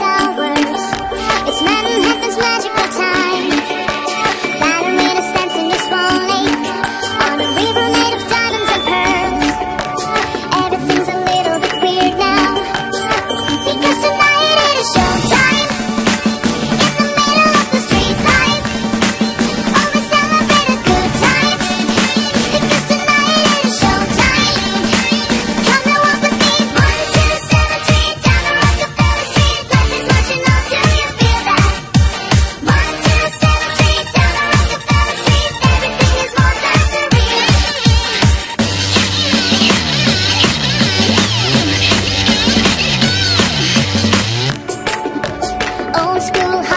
hours. It's Manhattan's magical time. Ballerinas dancing in small lake on a river made of diamonds and pearls. Everything's a little bit weird now, because tonight it is showtime. In the middle of the street life, oh, we celebrate a good times, because tonight it is showtime. Come and walk with me, 1, 2, 7, 3, down the Rockefeller Street. Life is marching on, do you feel that? 1, 2, 7, 3, down the Rockefeller Street. Everything is more than surreal. Old school